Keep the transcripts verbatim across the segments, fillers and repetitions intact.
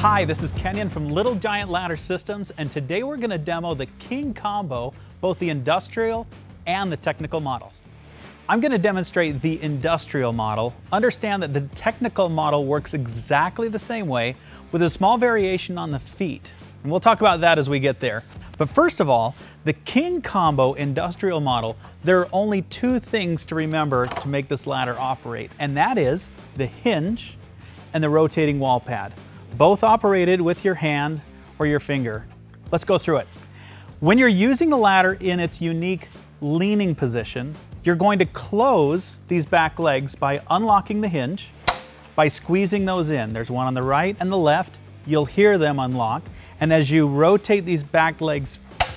Hi, this is Kenyon from Little Giant Ladder Systems, and today we're going to demo the King Kombo, both the industrial and the technical models. I'm going to demonstrate the industrial model. Understand that the technical model works exactly the same way with a small variation on the feet. And we'll talk about that as we get there. But first of all, the King Kombo industrial model, there are only two things to remember to make this ladder operate, and that is the hinge and the rotating wall pad, both operated with your hand or your finger. Let's go through it. When you're using the ladder in its unique leaning position, you're going to close these back legs by unlocking the hinge, by squeezing those in. There's one on the right and the left. You'll hear them unlock. And as you rotate these back legs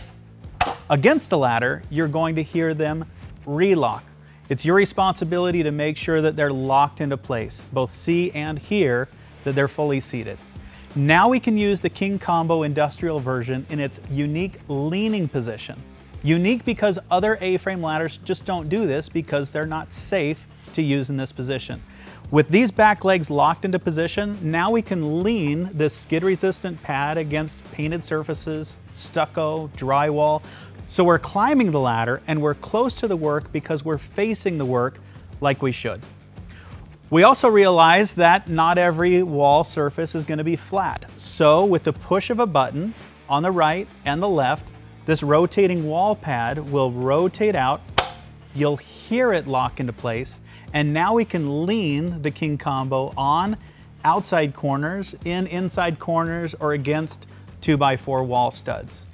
against the ladder, you're going to hear them relock. It's your responsibility to make sure that they're locked into place, both see and hear that they're fully seated. Now we can use the King Kombo industrial version in its unique leaning position. Unique because other A-frame ladders just don't do this because they're not safe to use in this position. With these back legs locked into position, now we can lean this skid-resistant pad against painted surfaces, stucco, drywall. So we're climbing the ladder and we're close to the work because we're facing the work like we should. We also realize that not every wall surface is going to be flat. So with the push of a button on the right and the left, this rotating wall pad will rotate out. You'll hear it lock into place. And now we can lean the King Kombo on outside corners, in inside corners, or against two by four wall studs.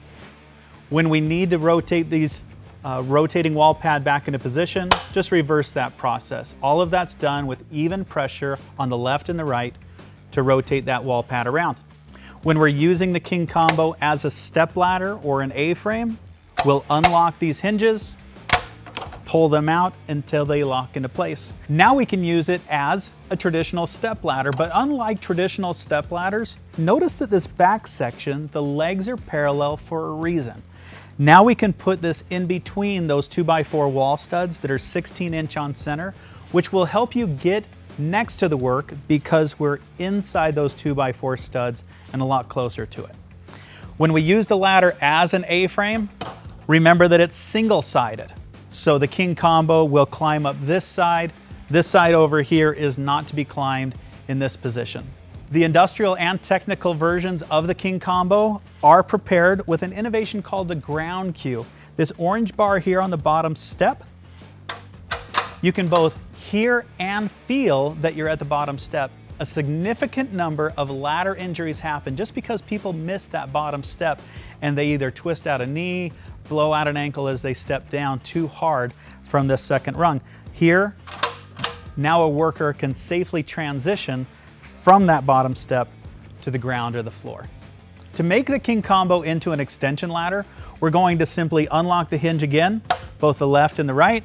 When we need to rotate these uh, rotating wall pad back into position, just reverse that process. All of that's done with even pressure on the left and the right to rotate that wall pad around. When we're using the King Kombo as a step ladder or an A-frame, we'll unlock these hinges, pull them out until they lock into place. Now we can use it as a traditional step ladder, but unlike traditional step ladders, notice that this back section, the legs are parallel for a reason. Now we can put this in between those two by four wall studs that are sixteen inch on center, which will help you get next to the work because we're inside those two by four studs and a lot closer to it. When we use the ladder as an A-frame, remember that it's single-sided. So the King Kombo will climb up this side. This side over here is not to be climbed in this position. The industrial and technical versions of the King Kombo are prepared with an innovation called the ground cue. This orange bar here on the bottom step, you can both hear and feel that you're at the bottom step. A significant number of ladder injuries happen just because people miss that bottom step and they either twist out a knee, blow out an ankle as they step down too hard from this second rung. Here, now a worker can safely transition from that bottom step to the ground or the floor. To make the King Kombo into an extension ladder, we're going to simply unlock the hinge again, both the left and the right,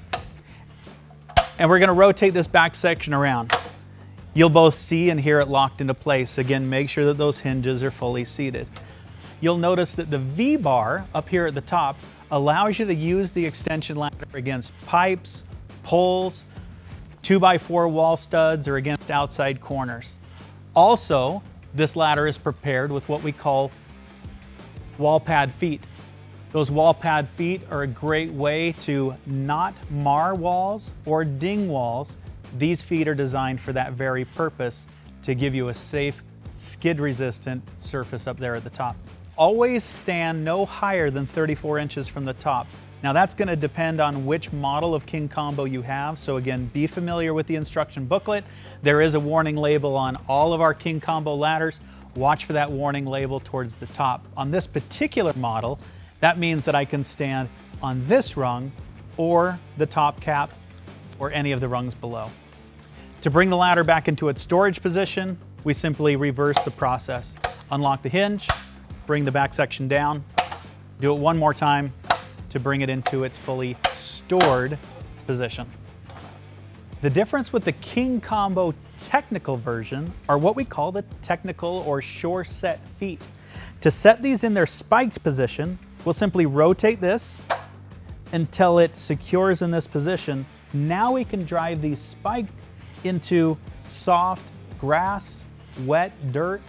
and we're going to rotate this back section around. You'll both see and hear it locked into place. Again, make sure that those hinges are fully seated. You'll notice that the V-bar up here at the top allows you to use the extension ladder against pipes, poles, two by four wall studs, or against outside corners. Also, this ladder is prepared with what we call wall pad feet. Those wall pad feet are a great way to not mar walls or ding walls. These feet are designed for that very purpose, to give you a safe, skid-resistant surface up there at the top. Always stand no higher than thirty-four inches from the top. Now that's going to depend on which model of King Kombo you have, so again, be familiar with the instruction booklet. There is a warning label on all of our King Kombo ladders. Watch for that warning label towards the top. On this particular model, that means that I can stand on this rung or the top cap or any of the rungs below. To bring the ladder back into its storage position, we simply reverse the process. Unlock the hinge, bring the back section down, do it one more time to bring it into its fully stored position. The difference with the King Kombo technical version are what we call the technical or shore set feet. To set these in their spiked position, we'll simply rotate this until it secures in this position. Now we can drive these spiked into soft grass, wet dirt,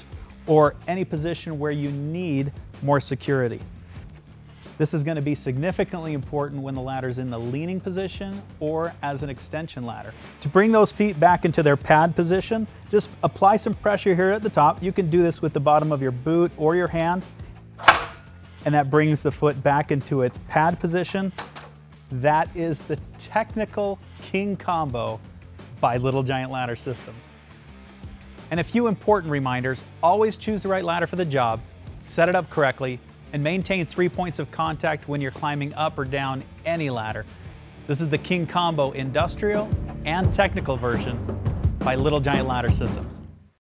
or any position where you need more security. This is going to be significantly important when the ladder's in the leaning position or as an extension ladder. To bring those feet back into their pad position, just apply some pressure here at the top. You can do this with the bottom of your boot or your hand, and that brings the foot back into its pad position. That is the technical King Kombo by Little Giant Ladder Systems. And a few important reminders: always choose the right ladder for the job, set it up correctly, and maintain three points of contact when you're climbing up or down any ladder. This is the King Kombo industrial and technical version by Little Giant Ladder Systems.